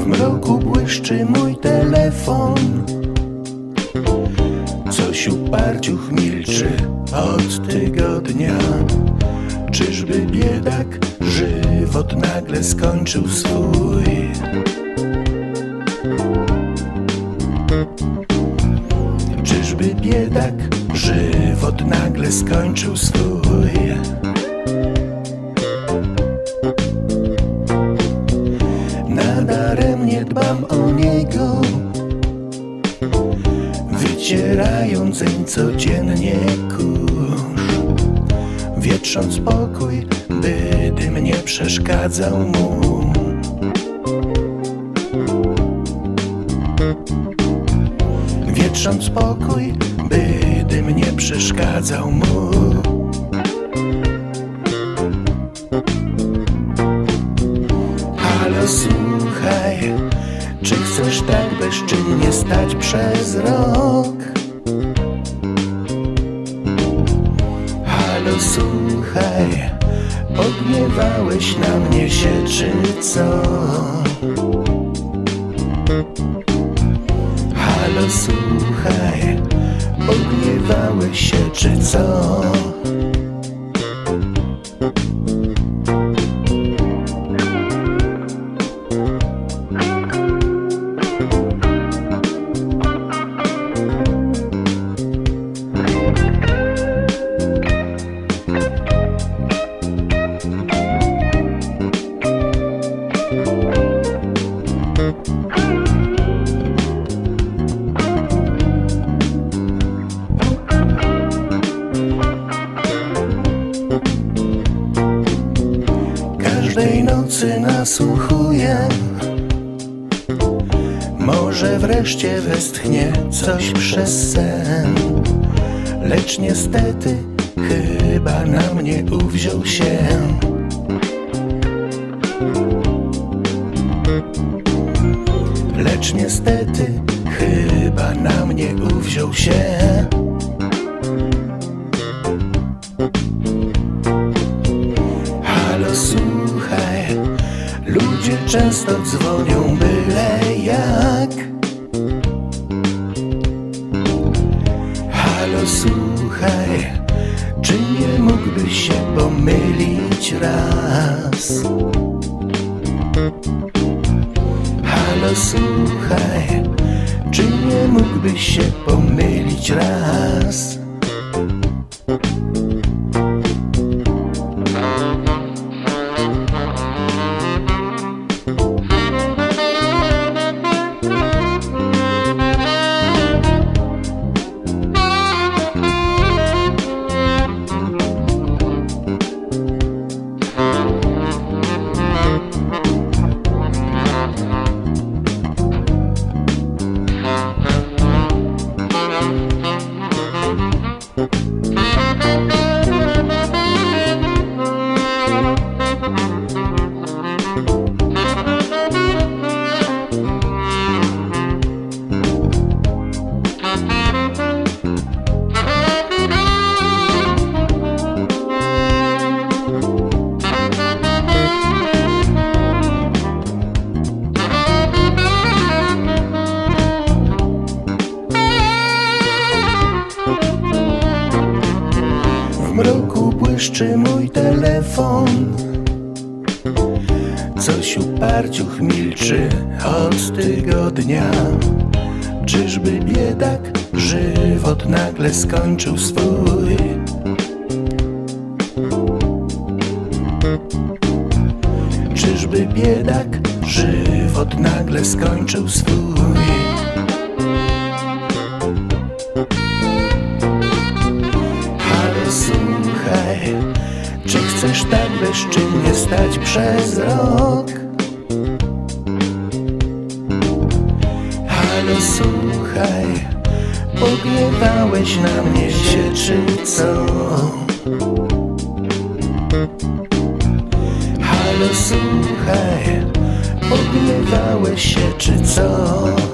W mroku błyszczy mój telefon, coś uparciuch milczy od tygodnia. Czyżby biedak żywot nagle skończył swój? Czyżby biedak żywot nagle skończył swój? Nadaremnie dbam o niego, wycierając zeń codziennie kurz, wietrząc pokój, by dym nie przeszkadzał mu. Wietrząc pokój, by dym nie przeszkadzał mu. Halo, słuchaj, czy chcesz tak bezczynnie stać przez rok? Halo, słuchaj, pogniewałeś na mnie się czy co? Halo, słuchaj, pogniewałeś się czy co? Każdej nocy nasłuchuję, może wreszcie westchnie coś przez sen. Lecz niestety chyba na mnie uwziął się. Lecz niestety chyba na mnie uwziął się. Halo, słuchaj, ludzie często dzwonią byle jak. Halo, słuchaj, czy nie mógłbyś się pomylić raz? Halo, słuchaj, czy nie mógłbyś się pomylić raz? W mroku błyszczy mój telefon, coś uparciuch milczy od tygodnia. Czyżby biedak żywot nagle skończył swój? Czyżby biedak żywot nagle skończył swój? Halo, słuchaj, czy chcesz tak bezczynnie stać przez rok? Halo, słuchaj, pogniewałeś na mnie się czy co? Halo, słuchaj, pogniewałeś się czy co?